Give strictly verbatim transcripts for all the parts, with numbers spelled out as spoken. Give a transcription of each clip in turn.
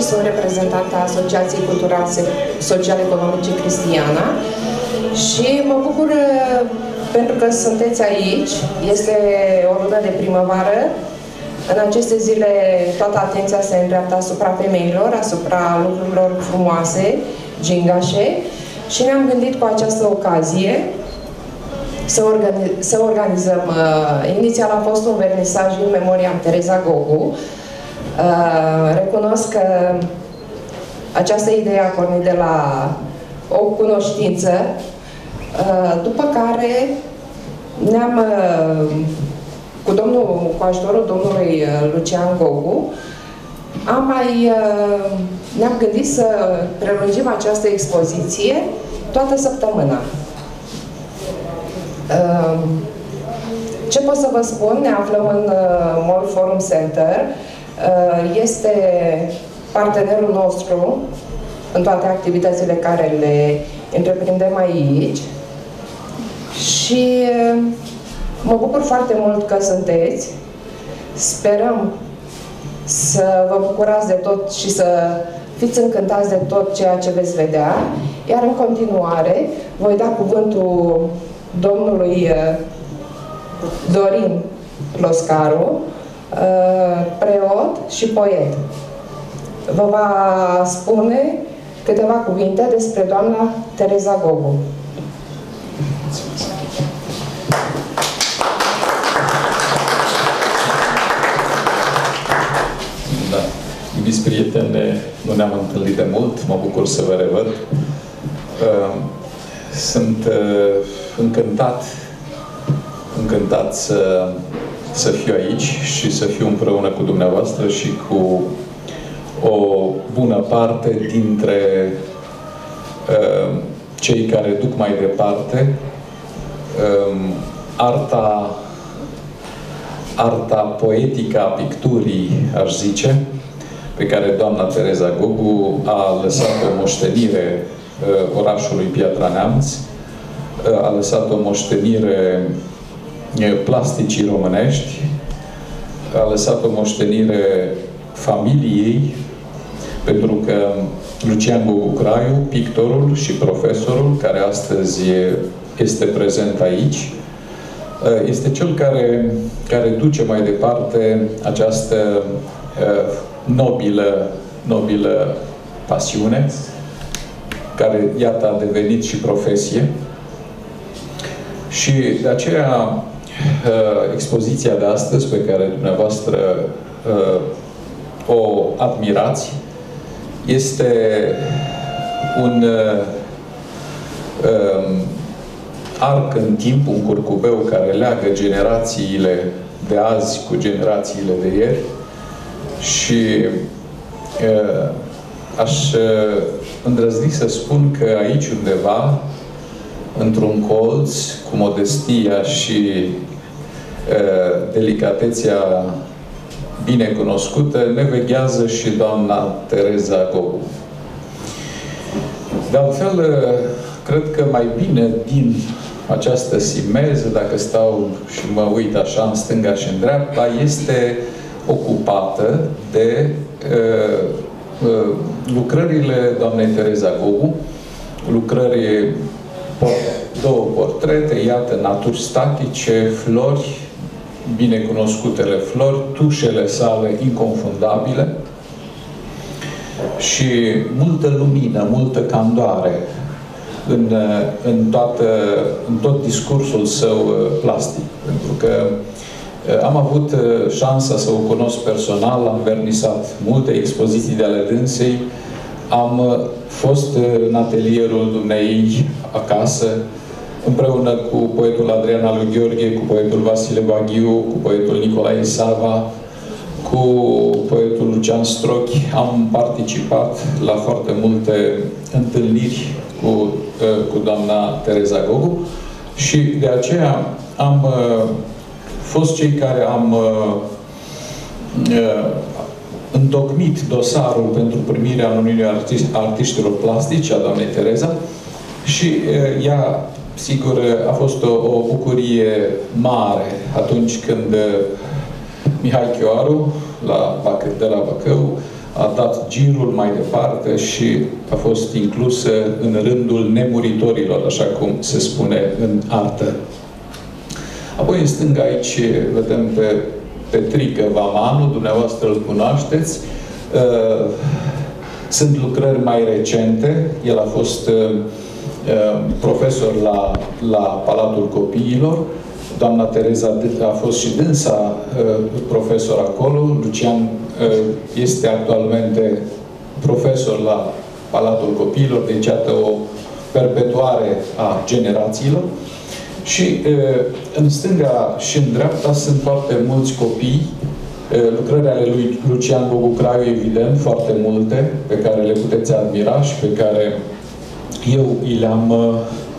sunt reprezentanta Asociației Culturale Social-Economice Cristiana și mă bucur pentru că sunteți aici. Este o lună de primăvară. În aceste zile toată atenția se îndreaptă asupra femeilor, asupra lucrurilor frumoase, gingașe, și ne-am gândit cu această ocazie să, organiz să organizăm. Uh, inițial a fost un vernisaj în memoria Tereza Gogu. Uh, recunosc că această idee a pornit de la o cunoștință, uh, după care ne-am, uh, cu, domnul, cu ajutorul domnului Lucian Gogu, am mai, uh, ne-am gândit să prelungim această expoziție toată săptămâna. Uh, ce pot să vă spun? Ne aflăm în uh, Mall Forum Center. Uh, este partenerul nostru în toate activitățile care le întreprindem aici. Și uh, mă bucur foarte mult că sunteți. Sperăm să vă bucurați de tot și să fiți încântați de tot ceea ce veți vedea. Iar în continuare voi da cuvântul domnului Dorin Loscaru, preot și poet. Vă va spune câteva cuvinte despre doamna Tereza Gogu. Da. Iubiți prieteni, nu ne-am întâlnit de mult, mă bucur să vă revăd. Sunt încântat, încântat să, să fiu aici și să fiu împreună cu dumneavoastră și cu o bună parte dintre uh, cei care duc mai departe uh, arta, arta poetică a picturii, aș zice, pe care doamna Tereza Gogu a lăsat o moștenire uh, orașului Piatra Neamț, uh, a lăsat o moștenire uh, plasticii românești, a lăsat o moștenire familiei, pentru că Lucian Gogu Craiu, pictorul și profesorul, care astăzi este prezent aici, este cel care, care duce mai departe această nobilă, nobilă pasiune, care, iată, a devenit și profesie. Și de aceea expoziția de astăzi, pe care dumneavoastră o admirați, este un uh, arc în timp, un curcubeu care leagă generațiile de azi cu generațiile de ieri. Și uh, aș uh, îndrăzni să spun că aici undeva, într-un colț, cu modestia și uh, delicatețea bine cunoscută, ne veghează și doamna Tereza Gogu. De altfel, cred că mai bine din această simeză, dacă stau și mă uit așa în stânga și în dreapta, este ocupată de uh, uh, lucrările doamnei Tereza Gogu, lucrări, două portrete, iată, naturi statice, flori, binecunoscutele flori, tușele sale inconfundabile și multă lumină, multă candoare în, în, toată, în tot discursul său plastic. Pentru că am avut șansa să o cunosc personal, am vernisat multe expoziții de ale dânsei, am fost în atelierul dumneei acasă, împreună cu poetul Adrian Alu Gheorghe, cu poetul Vasile Baghiu, cu poetul Nicolae Sava, cu poetul Lucian Strochi. Am participat la foarte multe întâlniri cu, cu doamna Tereza Gogu și de aceea am fost cei care am întocmit dosarul pentru primirea anunului artist, artiștilor plastici a doamnei Tereza și ea, sigur, a fost o, o bucurie mare atunci când Mihai Chioaru, la, de la Bacău, a dat girul mai departe și a fost inclusă în rândul nemuritorilor, așa cum se spune în artă. Apoi, în stânga aici, vedem pe Petrică Vamanu, dumneavoastră îl cunoașteți. Sunt lucrări mai recente. El a fost profesor la, la Palatul Copiilor. Doamna Tereza a fost și dânsa profesor acolo. Lucian este actualmente profesor la Palatul Copiilor, deci iată o perpetuare a generațiilor. Și în stânga și în dreapta sunt foarte mulți copii, lucrări ale lui Lucian Gogu Craiu, evident, foarte multe, pe care le puteți admira și pe care eu i le-am uh,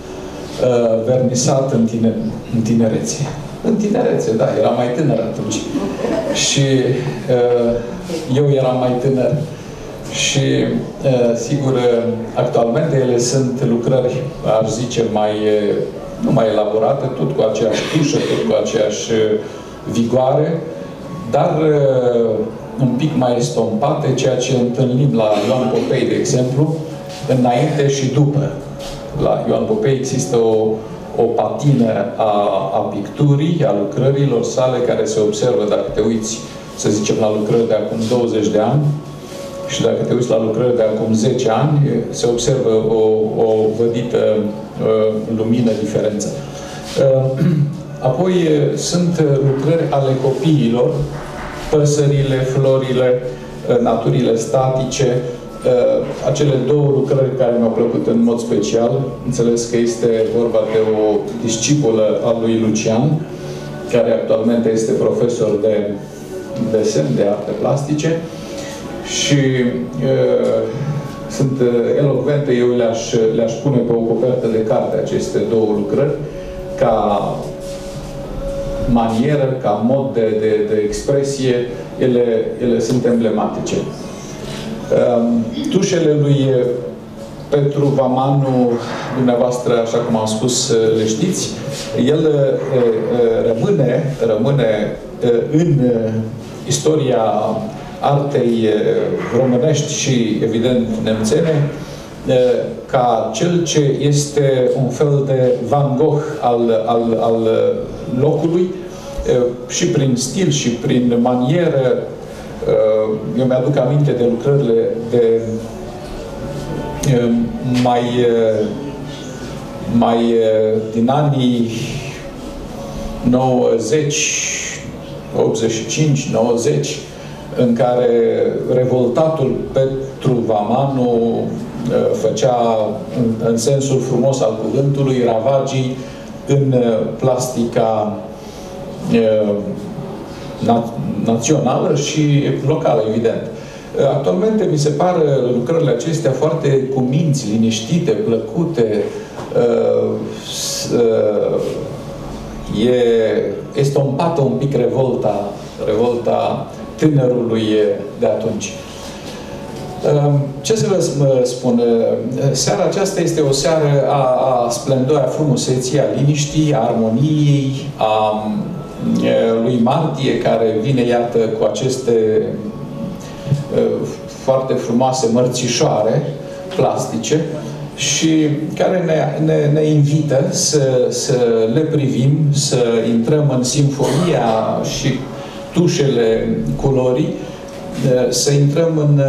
vernisat în, tine, în tinerețe. În tinerețe, da, eram mai tânăr atunci. Și uh, eu eram mai tânăr. Și, uh, sigur, actualmente ele sunt lucrări, aș zice, mai, nu mai elaborate, tot cu aceeași tușă, tot cu aceeași vigoare, dar uh, un pic mai estompate, ceea ce întâlnim la Ioan Popei, de exemplu, înainte și după. La Ioan Popei există o, o patină a, a picturii, a lucrărilor sale, care se observă, dacă te uiți, să zicem, la lucrări de acum douăzeci de ani și dacă te uiți la lucrări de acum zece ani, se observă o, o vădită uh, lumină, diferență. Uh, apoi sunt lucrări ale copiilor, păsările, florile, naturile statice, acele două lucrări care mi-au plăcut în mod special. Înțeles că este vorba de o discipolă a lui Lucian, care actualmente este profesor de desen, de arte plastice și uh, sunt elocvente. Eu le-aș le-aș pune pe o copertă de carte aceste două lucrări ca manieră, ca mod de, de, de expresie, ele, ele sunt emblematice. Tușele lui Petru Vamanu, dumneavoastră, așa cum am spus, le știți, el rămâne, rămâne în istoria artei românești și, evident, nemțene, ca cel ce este un fel de Van Gogh al, al, al locului, și prin stil și prin manieră. Eu mi-aduc aminte de lucrările de mai, mai din anii nouăzeci, optzeci și cinci, nouăzeci, în care revoltatul Petru Vamanu făcea, în sensul frumos al cuvântului, ravagii în plastica națională și locală, evident. Actualmente mi se par lucrările acestea foarte cu minți, liniștite, plăcute. E estompată un pic revolta, revolta tânărului de atunci. Ce să vă spun? Seara aceasta este o seară a, a splendorii, a frumuseții, a liniștii, a armoniei, a lui Martie, care vine, iată, cu aceste foarte frumoase mărțișoare plastice și care ne, ne, ne invită să, să le privim, să intrăm în simfonia și tușele culorii, să intrăm în,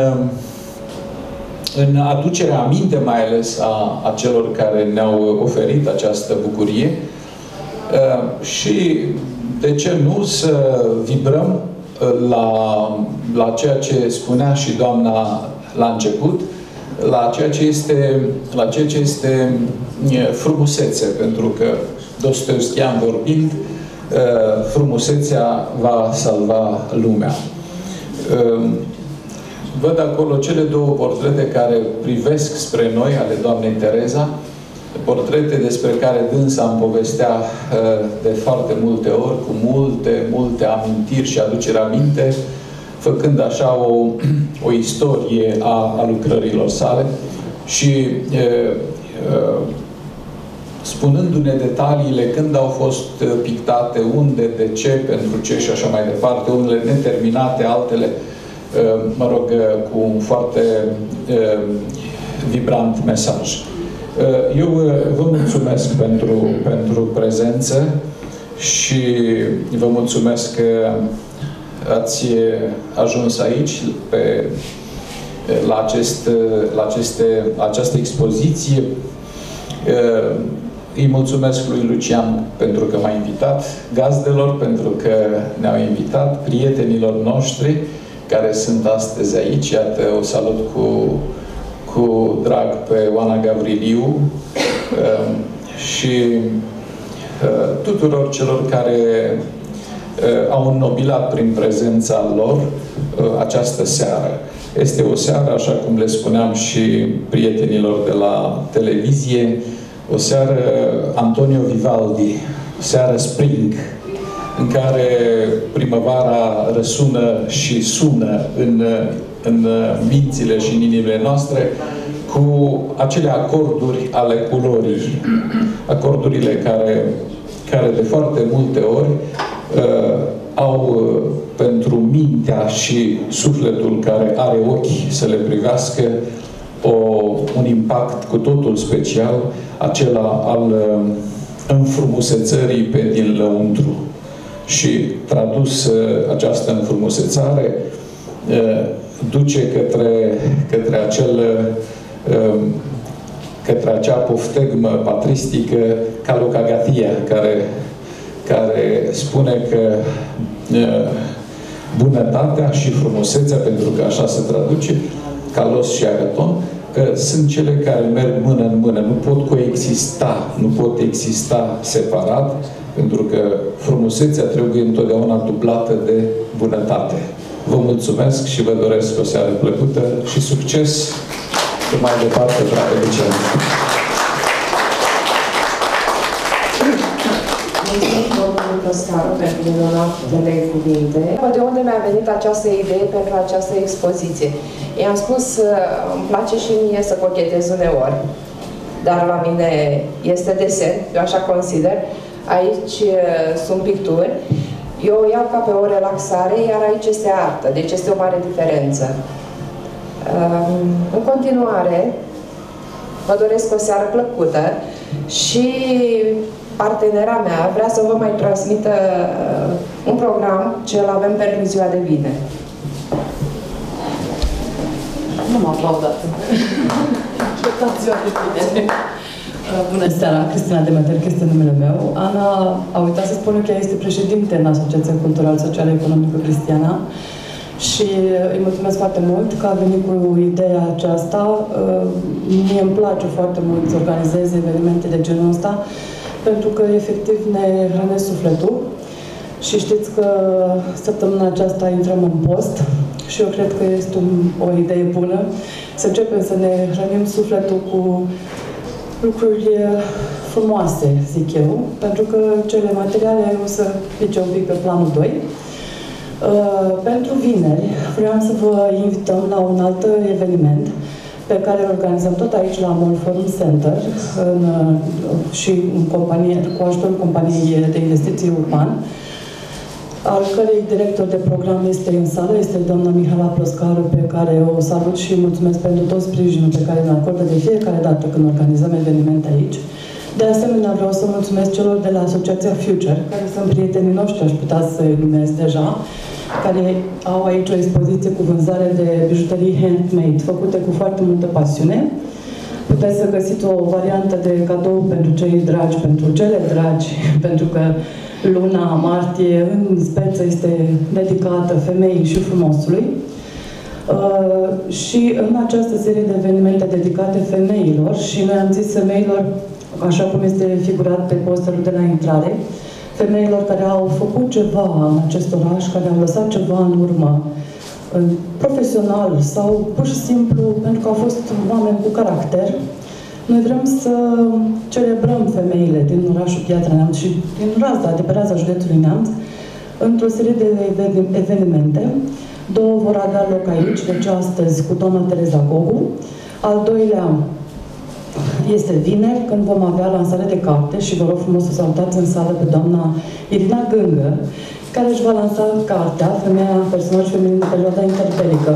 în aducerea aminte, mai ales a, a celor care ne-au oferit această bucurie și, de ce nu, să vibrăm la, la ceea ce spunea și doamna la început, la ceea ce este, la ceea ce este frumusețe, pentru că Dostoevskian vorbind, frumusețea va salva lumea. Văd acolo cele două portrete care privesc spre noi, ale doamnei Tereza, portrete despre care dânsa îmi povestea de foarte multe ori, cu multe, multe amintiri și aducere aminte, făcând așa o, o istorie a, a lucrărilor sale și e, e, spunându-ne detaliile, când au fost pictate, unde, de ce, pentru ce și așa mai departe, unele neterminate, altele mă rog, cu un foarte vibrant mesaj. Eu vă mulțumesc pentru, pentru prezență și vă mulțumesc că ați ajuns aici pe, la, acest, la aceste, această expoziție. Îi mulțumesc lui Lucian pentru că m-a invitat, gazdelor pentru că ne-au invitat, prietenilor noștri care sunt astăzi aici. Iată, o salut cu, cu drag pe Oana Gavriliu și tuturor celor care au înnobilat prin prezența lor această seară. Este o seară, așa cum le spuneam și prietenilor de la televizie, o seară Antonio Vivaldi, o seară Spring, în care primăvara răsună și sună în, în mințile și în inimile noastre cu acele acorduri ale culorii. Acordurile care, care de foarte multe ori uh, au uh, pentru mintea și sufletul care are ochi să le privească o, un impact cu totul special, acela al uh, înfrumusețării pe din lăuntru. Și tradus uh, această înfrumusețare uh, duce către, către acel uh, către acea poftegmă patristică calocagatia, care, care spune că uh, bunătatea și frumusețea, pentru că așa se traduce, kalos și agaton, uh, sunt cele care merg mână în mână, nu pot coexista, nu pot exista separat, pentru că frumusețea trebuie întotdeauna dublată de bunătate. Vă mulțumesc și vă doresc o seară plăcută și succes și mai departe, frate Lucian. Mulțumesc, domnul Ploscaru, pentru minunatele cuvinte. De unde mi-a venit această idee pentru această expoziție? I-am spus, îmi place și mie să cochetez uneori, dar la mine este desen, eu așa consider. Aici sunt picturi, eu o iau ca pe o relaxare, iar aici este artă, deci este o mare diferență. În continuare, vă doresc o seară plăcută și partenera mea vrea să vă mai transmită un program ce îl avem pentru ziua de vineri. Nu m-a aplaudat. Ziua de vineri. Bună seara, Cristina Demeter, este numele meu. Ana a uitat să spună că ea este președinte în Asociația Cultural Socială Economică Cristiana și îi mulțumesc foarte mult că a venit cu ideea aceasta. Mie îmi place foarte mult să organizez evenimente de genul ăsta pentru că efectiv ne hrănesc sufletul și știți că săptămâna aceasta intrăm în post și eu cred că este un, o idee bună să începem să ne hrănim sufletul cu lucruri frumoase, zic eu, pentru că cele materiale o să pice un pic pe planul doi. Uh, pentru vineri vreau să vă invităm la un alt eveniment pe care îl organizăm tot aici la Mall Forum Center în, uh, și în companie, cu ajutorul companiei de investiții Urban, al cărei director de program este în sală, este doamna Mihaela Ploscaru, pe care o salut și mulțumesc pentru tot sprijinul pe care ne acordă de fiecare dată când organizăm evenimente aici. De asemenea, vreau să mulțumesc celor de la Asociația Future, care sunt prietenii noștri, aș putea să-i numesc deja, care au aici o expoziție cu vânzare de bijuterii handmade, făcute cu foarte multă pasiune. Puteți să găsiți o variantă de cadou pentru cei dragi, pentru cele dragi, pentru că luna martie, în speță, este dedicată femeii și frumosului. Uh, și în această serie de evenimente dedicate femeilor, și noi am zis femeilor, așa cum este figurat pe posterul de la intrare, femeilor care au făcut ceva în acest oraș, care au lăsat ceva în urmă, profesional sau pur și simplu pentru că au fost oameni cu caracter. Noi vrem să celebrăm femeile din orașul Piatra Neamț și din razda, de pe raza județului Neamț, într-o serie de evenimente. Două vor avea loc aici, deci astăzi cu doamna Tereza Gogu. Al doilea este vineri, când vom avea lansare de carte și vă rog frumos să salutați în sală pe doamna Irina Gângă, care își va lansa cartea, Femeia, personaj feminin de perioada interbelică.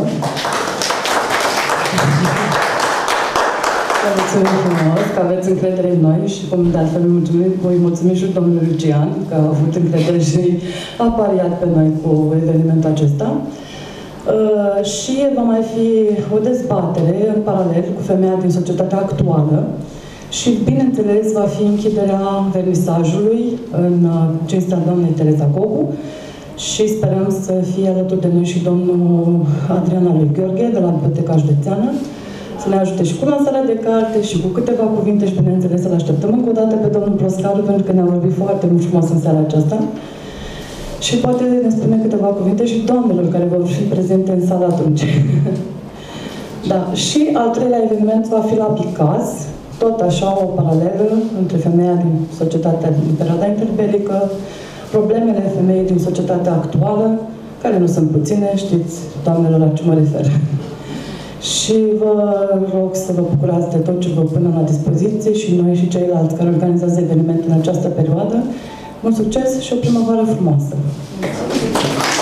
Vă mulțumim frumos că aveți încredere în noi și de altfel mulțumim, voi mulțumim și domnului Lucian că a avut încredere și a pariat pe noi cu evenimentul acesta. Uh, și va mai fi o dezbatere în paralel cu Femeia din societatea actuală și, bineînțeles, va fi închiderea vernisajului în uh, cinstea doamnei Tereza Gogu și sperăm să fie alături de noi și domnul Adriana lui Gheorghe de la Biblioteca Județeană să ne ajute și cu lansarea de carte și cu câteva cuvinte și, bineînțeles, să-l așteptăm încă o dată pe domnul Ploscaru, pentru că ne-a vorbit foarte mult frumos în seara aceasta. Și poate ne spune câteva cuvinte și doamnelor care vor fi prezente în sală atunci. Da. Și al treilea eveniment va fi la Picaz, tot așa o paralelă între femeia din societatea din perioada interbelică, problemele femeii din societatea actuală, care nu sunt puține, știți, doamnelor, la ce mă refer. Și vă rog să vă bucurați de tot ce vă punem la dispoziție și noi și ceilalți care organizează evenimente în această perioadă. Mult succes și o primăvară frumoasă!